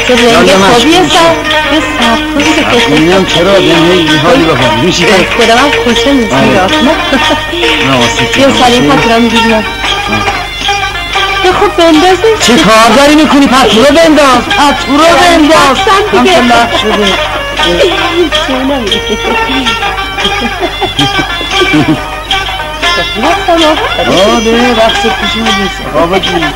چه رنگ خوبیه سر به سبکوی که اینم چرا این حالی بخواد میشه خدا من خوشه نیست یه سالی پترا میگیرم یه خوب بندازی چه کار داری میکنی؟ پتو رو بنداز پتو رو بنداز هم که لخ شده چه نمیگه آره رقص پیش میدیست بابا جون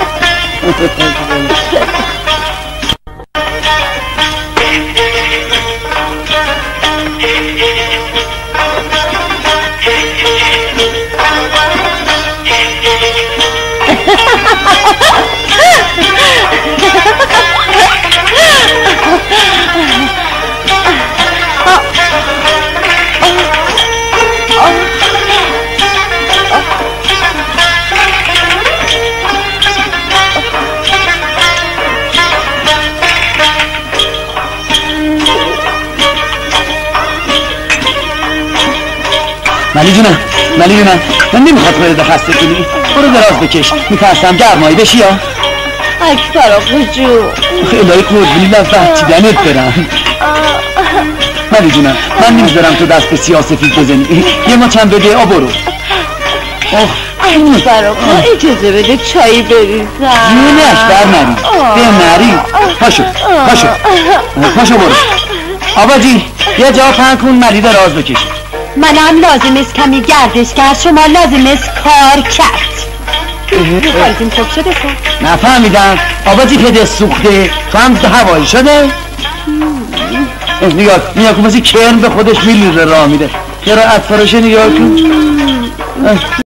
ملی جونم من نمیخواد خودت خسته کنی برو دراز بکش میترسم گرمایی بشی یا اکبر آقا جو الهی قربونی لفت چیدنت برم ملی جونم من نمیذارم تو دست به سیاسفید بزنی یه ما چند بده برو اکبر آقا اجازه بده چایی بریزم جونه اکبر نری به نری پاشو برو آباجی یه جا پهن کن ملی دراز بکش منم لازم است کمی گردش کرد شما لازم است کار کرد حالتون خوب شده سر نفهمیدم آباجی پده سوخته تو هم هوایی شده نگاه کن بازی کرم به خودش میلیره راه میده چرا اطفارشه نگاه کن